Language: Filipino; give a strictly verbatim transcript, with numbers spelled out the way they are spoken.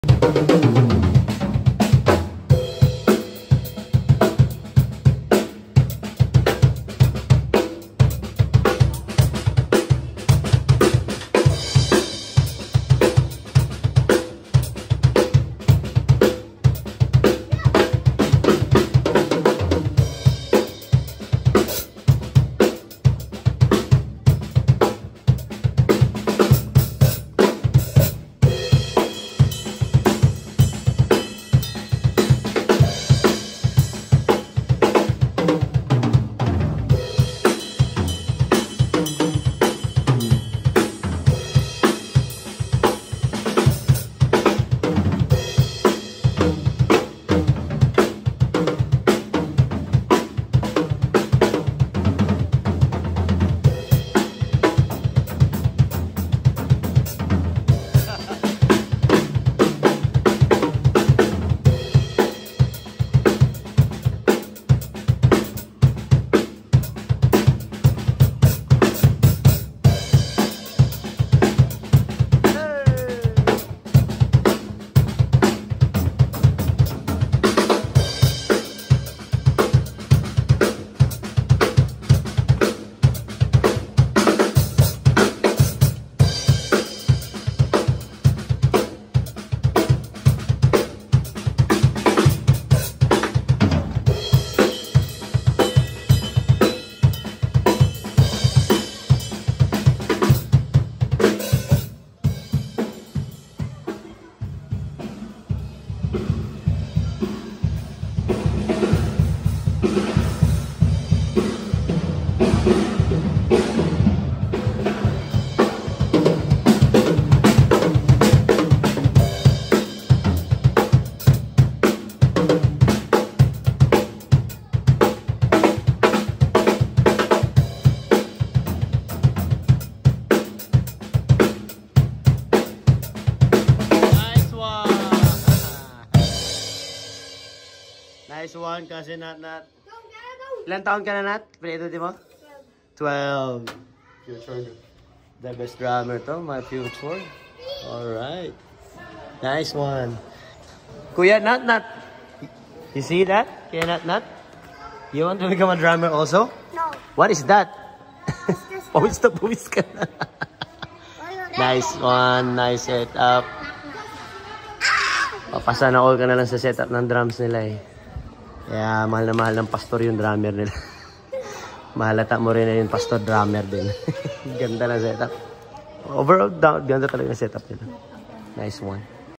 Nice one kasi Nat Nat. Ilan taon ka na Nat? Pinito di mo? twelve. Future. The best drummer to, my future. Alright. Nice one. Kuya Nat Nat. You see that? Kuya Nat Nat? You want to become a drummer also? No. What is that? Pawis na pawis ka na. Nice one. Nice setup. Papasana all ka na lang sa setup ng drums nila eh. Kaya mahal na mahal ng pastor yung drummer nila. Mahalata mo rin na yung pastor drummer din. Ganda na setup. Overall, ganda talaga yung setup nila. Nice one.